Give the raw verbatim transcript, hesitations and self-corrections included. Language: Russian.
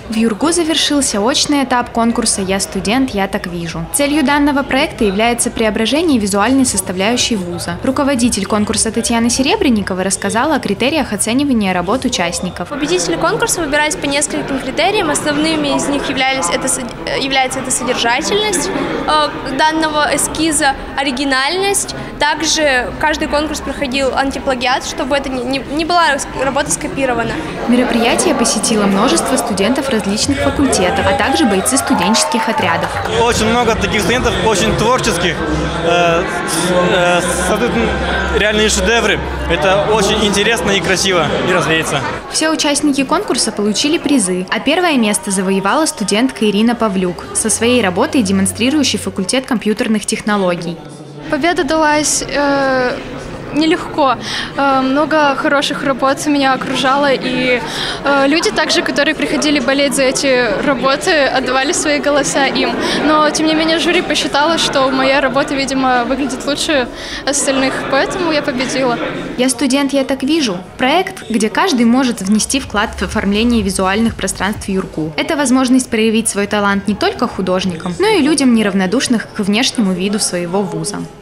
В Юргу завершился очный этап конкурса «Я студент, я так вижу». Целью данного проекта является преображение визуальной составляющей вуза. Руководитель конкурса Татьяна Серебренникова рассказала о критериях оценивания работ участников. Победители конкурса выбирались по нескольким критериям. Основными из них являлись это, является это содержательность э, данного эскиза, оригинальность. Также каждый конкурс проходил антиплагиат, чтобы это не, не была работа скопирована. Мероприятие посетило множество студентов различных факультетов, а также бойцы студенческих отрядов. Очень много таких студентов, очень творческих, э, э, создают реальные шедевры. Это очень интересно и красиво, и развеется. Все участники конкурса получили призы, а первое место завоевала студентка Ирина Павлюк со своей работой, демонстрирующей факультет компьютерных технологий. Победа далась э, нелегко. Э, много хороших работ меня окружало, и э, люди также, которые приходили болеть за эти работы, отдавали свои голоса им. Но, тем не менее, жюри посчитало, что моя работа, видимо, выглядит лучше остальных, поэтому я победила. «Я студент, я так вижу» – проект, где каждый может внести вклад в оформление визуальных пространств Юргу. Это возможность проявить свой талант не только художникам, но и людям, неравнодушных к внешнему виду своего вуза.